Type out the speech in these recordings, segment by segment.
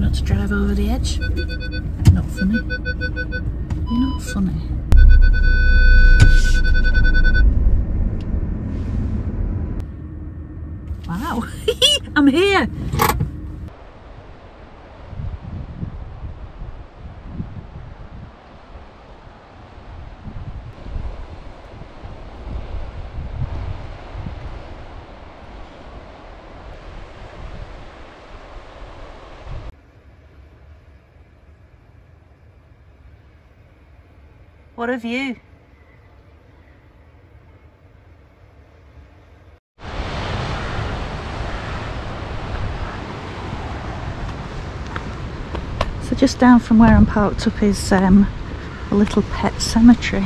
not to drive over the edge. Not funny. You're not funny. Wow. I'm here. What a view. So just down from where I'm parked up is a little pet cemetery.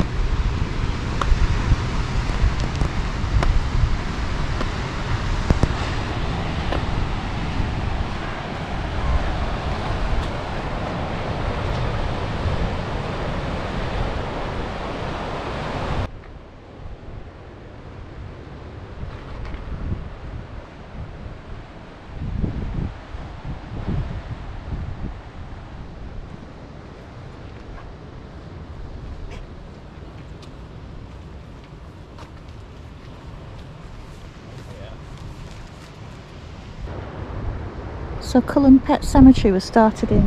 So Cullen Pet Cemetery was started in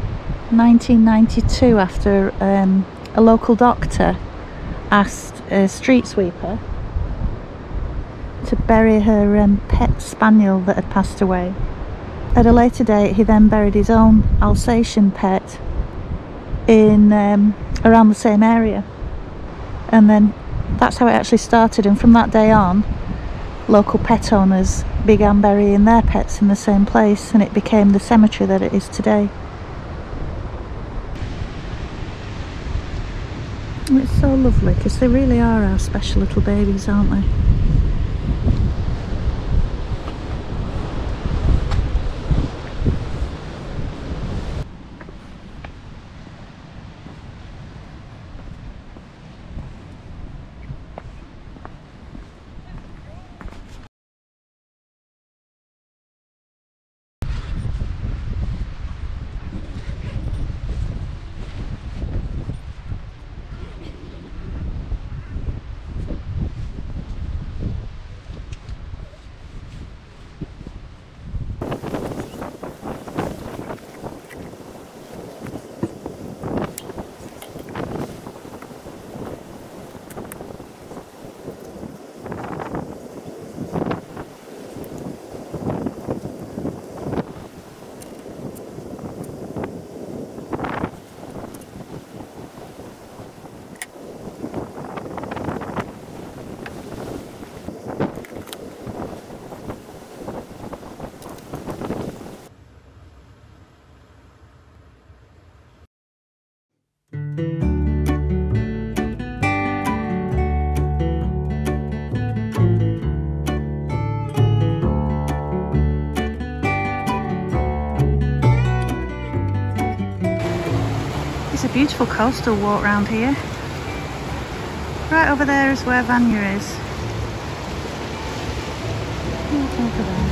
1992 after a local doctor asked a street sweeper to bury her pet spaniel that had passed away. At a later date he then buried his own Alsatian pet in around the same area, and then that's how it actually started, and from that day on local pet owners began burying their pets in the same place, and it became the cemetery that it is today. And it's so lovely because they really are our special little babies, aren't they? It's a beautiful coastal walk round here. Right over there is where Vanya is. Right over there.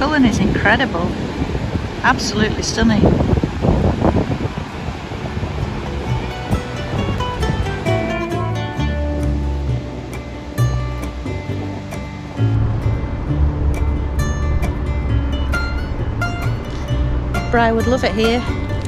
Cullen is incredible, absolutely stunning. Bri would love it here.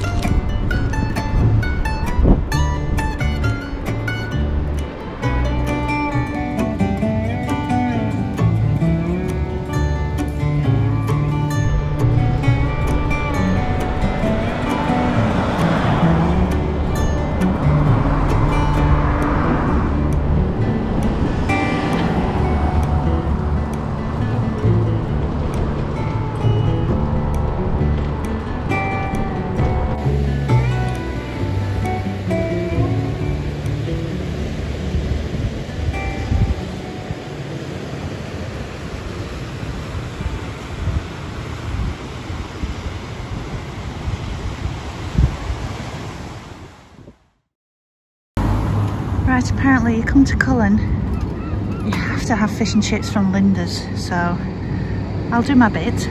Right, apparently you come to Cullen, you have to have fish and chips from Linda's, so I'll do my bit.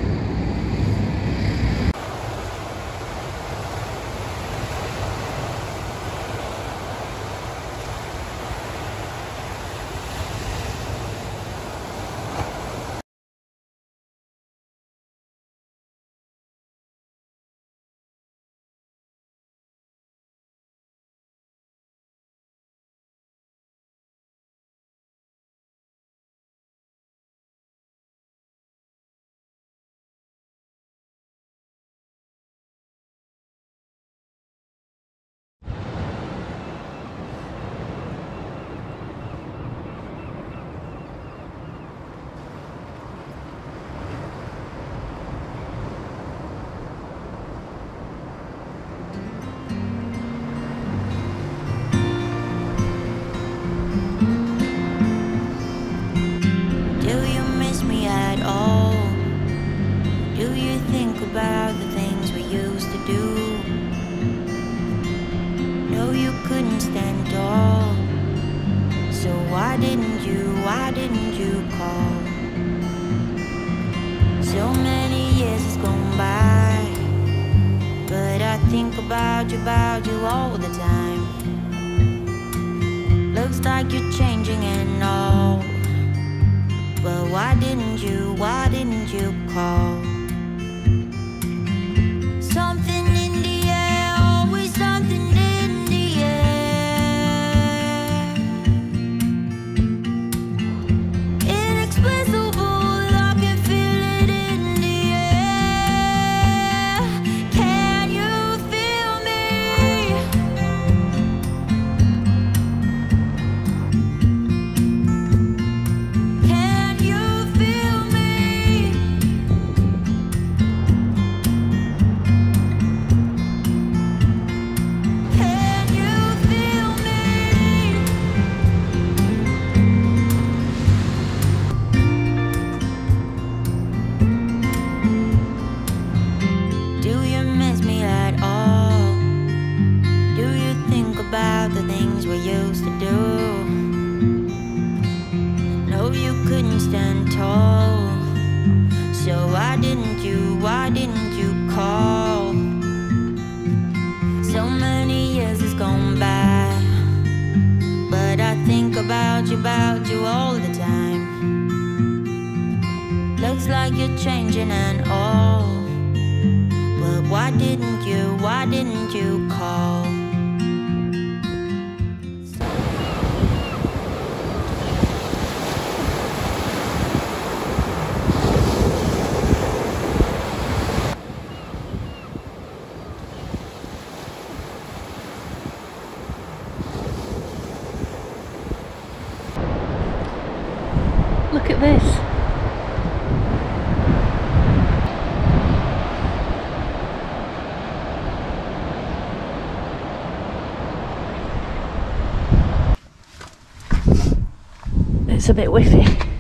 About the things we used to do. No, you couldn't stand tall. So why didn't you call? So many years has gone by, but I think about you all the time. Looks like you're changing and all, but why didn't you call? Something in the air, always something in the air. Inexplicable, I can feel it in the air. Can you feel me? Can you feel me? About the things we used to do. No, you couldn't stand tall. So why didn't you call? So many years has gone by, but I think about you all the time. Looks like you're changing and all, but why didn't you call? Look at this. It's a bit whiffy.